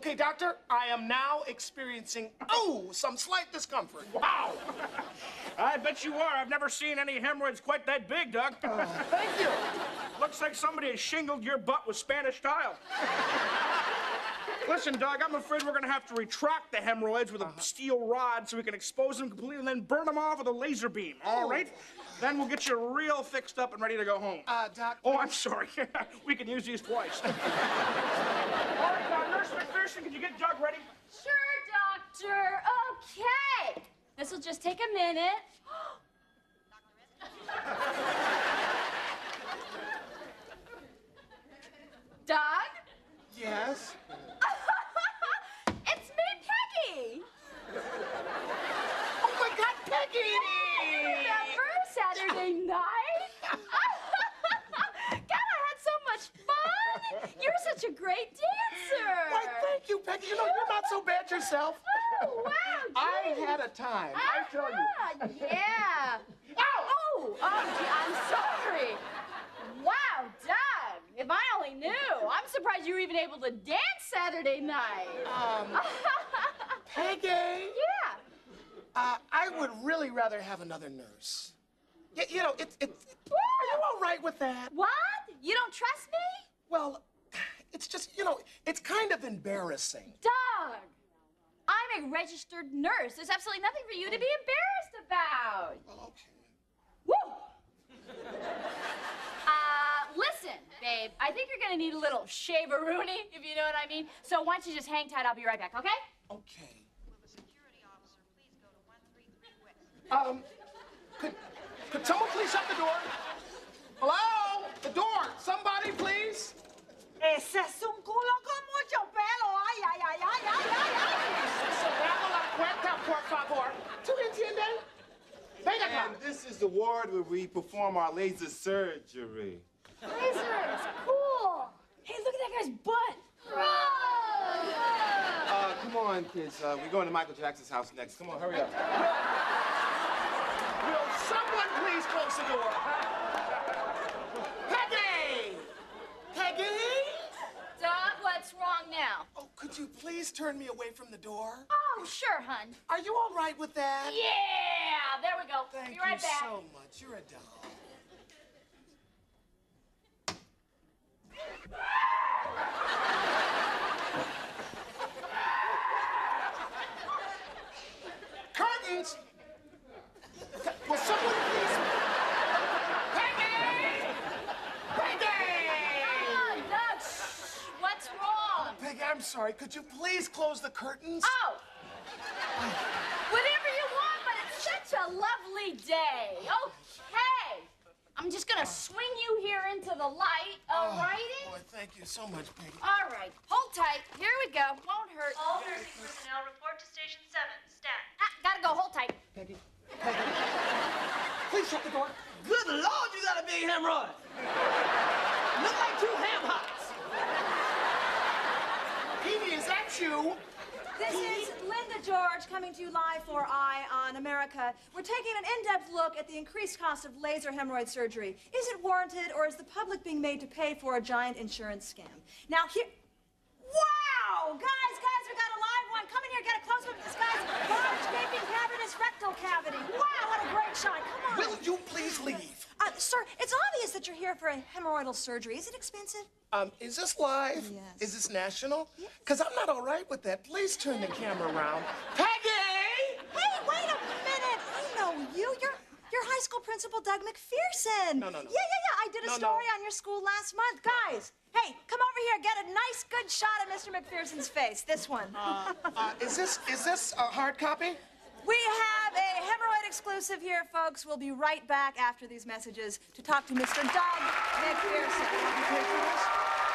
Okay, doctor, I am now experiencing, some slight discomfort. Wow! I bet you are. I've never seen any hemorrhoids quite that big, Doug. Thank you. Looks like somebody has shingled your butt with Spanish tile. Listen, Doug, I'm afraid we're gonna have to retract the hemorrhoids with a steel rod so we can expose them completely and then burn them off with a laser beam, all right? Then we'll get you real fixed up and ready to go home. Doc. Oh, I'm sorry. We can use these twice. All right, Nurse McPherson, can you get Doug ready? Sure, doctor. Okay. This will just take a minute. Doug? Yes? It's me, Peggy. Oh, my God, Peggy! Remember Saturday night? God, I had so much fun. You're such a great dancer. Why, thank you, Peggy. You know, you're not so bad yourself. Oh, wow. I had a time, I tell you. Yeah. Oh, gee, I'm sorry. Wow, Doug, if I only knew. I'm surprised you were even able to dance Saturday night. Peggy? Yeah. I would really rather have another nurse. You know, are you all right with that? What? You don't trust me? Well, it's just, it's kind of embarrassing. Doug, I'm a registered nurse. There's absolutely nothing for you to be embarrassed about. Well, okay. Woo! Listen, babe, I think you're gonna need a little shave-a-rooney, if you know what I mean. So why don't you just hang tight? I'll be right back, okay? Okay. Will the security officer please go to 133 West? Could someone please shut the door? Hello? The door. Somebody, please. Ese es un culo con mucho pelo. Ay, ay, ay, ay, ay, ay, ay. Cerramos la puerta, por favor. ¿Tú me entiendes? Venga acá. And this is the ward where we perform our laser surgery. Lasers, cool. Hey, look at that guy's butt. Come on, kids. We're going to Michael Jackson's house next. Come on, hurry up. Will someone please close the door? Peggy! Peggy? Doug, what's wrong now? Oh, could you please turn me away from the door? Oh, sure, hun. Are you all right with that? Yeah, there we go. Thank Be right you back. so much. You're a doll. Curtains! Will someone please... Peggy! Peggy! Come on, Doug. Shh. What's wrong? Peggy, I'm sorry. Could you please close the curtains? Oh. Whatever you want, but it's such a lovely day. Okay. I'm just gonna swing you here into the light, all righty? Boy, thank you so much, Peggy. All right. Hold tight. Here we go. Won't hurt. All nursing personnel report to Station 7. Stat. Gotta go. Hold tight. Peggy. Peggy. Please shut the door. Good Lord, you got a big hemorrhoid. Look like two ham hocks. Petey, is that you? This is Linda George coming to you live for Eye on America. We're taking an in-depth look at the increased cost of laser hemorrhoid surgery. Is it warranted, or is the public being made to pay for a giant insurance scam? Now here... Wow! Guys, we got a live one. Come in here, get a close-up of this guy's large gaping cavernous rectal cavity. Wow, what a great shot. Come on. Will you please leave? Sir, it's obvious that you're here for a hemorrhoidal surgery. Is it expensive? Is this live? Yes. Is this national? Yes. Because I'm not all right with that. Please turn the camera around. Peggy! Hey, wait a minute. I know you. You're high school principal Doug McPherson. No. Yeah. I did a No. story on your school last month. Guys, hey, come over here. Get a nice, good shot of Mr. McPherson's face. This one. Is this a hard copy? We have a hemorrhoid exclusive here, folks. We'll be right back after these messages to talk to Mr. Doug McPherson. You pay for this?